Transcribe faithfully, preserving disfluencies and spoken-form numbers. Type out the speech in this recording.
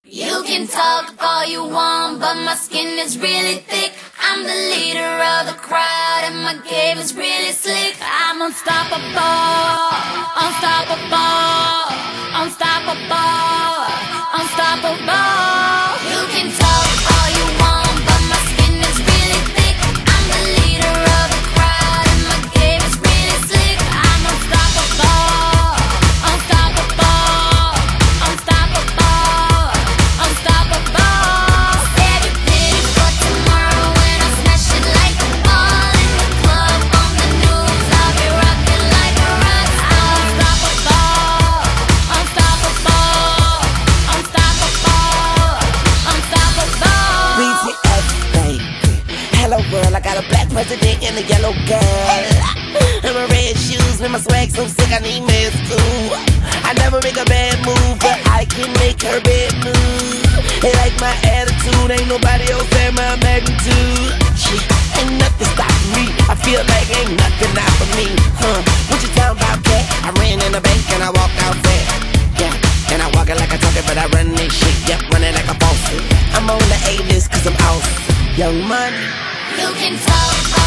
You can talk all you want, but my skin is really thick. I'm the leader of the crowd, and my game is really slick. I'm unstoppable, unstoppable, unstoppable, unstoppable. You can talk all you want, but my skin is really thick. I'm the leader of the crowd, and my game is really slick. I'm unstoppable, unstoppable, unstoppable, unstoppable. Save your pity for tomorrow when I smash it like a ball in the club. On the news, I'll be rocking like a rock star. Unstoppable, unstoppable, unstoppable, unstoppable. B T S, baby. Hello world, I got a black president and a yellow girl. And my red shoes with my swag so sick I need meds too. I never make a bad move, but I can make her bad move. They like my attitude, ain't nobody else at my magnitude. Shit, ain't nothing stopping me. I feel like ain't nothing out for me. Huh? What you talking about, cat? I ran in the bank and I walked out fast. Yeah, and I walk it like I talk it, but I run this shit. Yep, running like a boss. I'm on the A-list cause I'm awesome. Young Money. You can talk